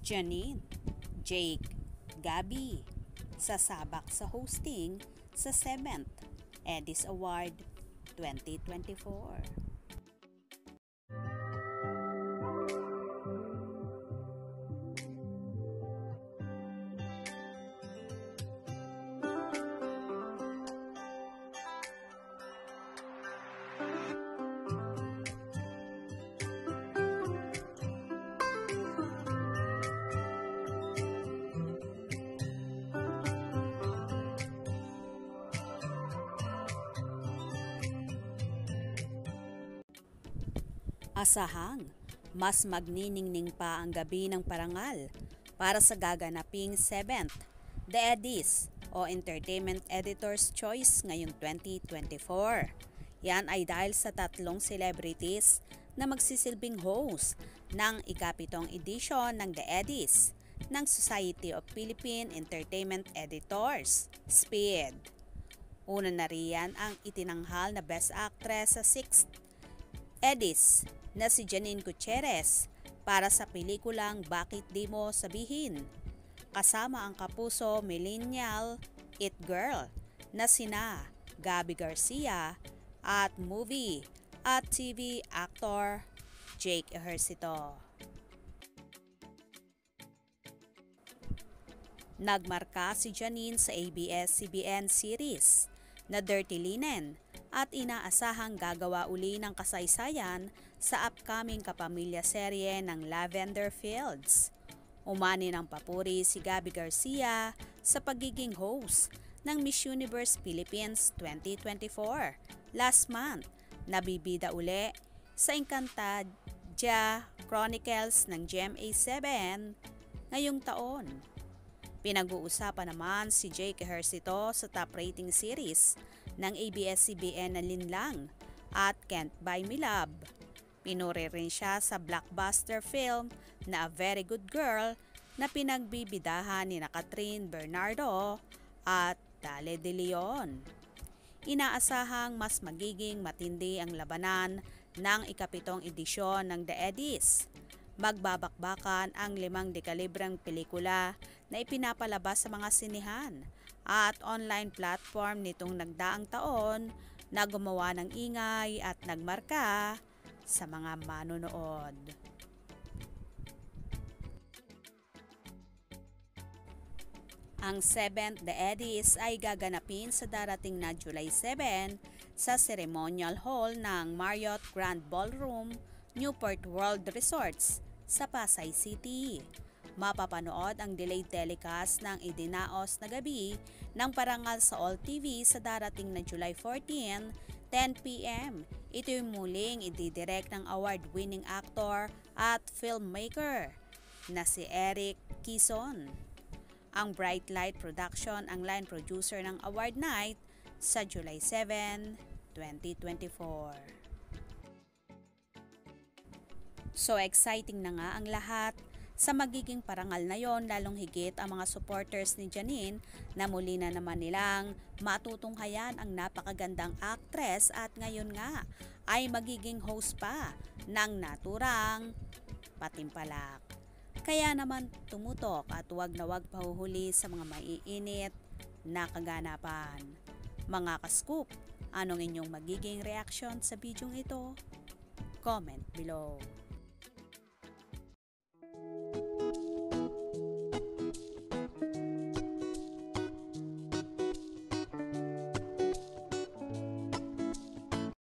Janine, Jake, Gabby, sasabak sa hosting sa 7th Edis Award 2024. Asahang mas magniningning pa ang gabi ng parangal para sa gaganaping 7th The Edis o Entertainment Editor's Choice ngayong 2024. Yan ay dahil sa tatlong celebrities na magsisilbing host ng ikapitong edisyon ng The Edis ng Society of Philippine Entertainment Editors, SPEED. Una na riyan ang itinanghal na Best Actress sa 6th Edis na si Janine Gutierrez para sa pelikulang Bakit Di Mo Sabihin, kasama ang kapuso millennial It Girl na sina Gabby Garcia at movie at TV actor Jake Ejercito. Nagmarka si Janine sa ABS-CBN series na Dirty Linen at inaasahang gagawa uli ng kasaysayan sa upcoming kapamilya serye ng Lavender Fields. Umani ng papuri si Gabby Garcia sa pagiging host ng Miss Universe Philippines 2024 last month, nabibida uli sa Encantadia Chronicles ng GMA7 ngayong taon. Pinag-uusapan naman si Jake Ejercito sa top rating series ng ABS-CBN na Linlang at Can't Buy Me Love. Pinuri rin siya sa blockbuster film na A Very Good Girl na pinagbibidahan ni Catherine Bernardo at Dale De Leon. Inaasahang mas magiging matindi ang labanan ng ikapitong edisyon ng The Edis. Magbabakbakan ang 5 dekalibrang pelikula na ipinapalabas sa mga sinihan at online platform nitong nagdaang taon na gumawa ng ingay at nagmarka sa mga manonood. Ang 7th The Edis ay gaganapin sa darating na July 7 sa Ceremonial Hall ng Marriott Grand Ballroom, Newport World Resorts sa Pasay City. Mapapanood ang delayed telecast ng idinaos na gabi ng parangal sa All TV sa darating na July 14, 10 p.m. Ito yung muling ididirect ng award-winning actor at filmmaker na si Eric Quezon. Ang Bright Light Production ang line producer ng award night sa July 7, 2024. So exciting na nga ang lahat sa magiging parangal na yon, lalong higit ang mga supporters ni Janine na muli na naman nilang matutunghayan ang napakagandang actress at ngayon nga ay magiging host pa ng naturang Patimpalak. Kaya naman tumutok at huwag na huwag pahuhuli sa mga maiinit na kaganapan. Mga ka-scoop, anong inyong magiging reaction sa bidyong ito? Comment below.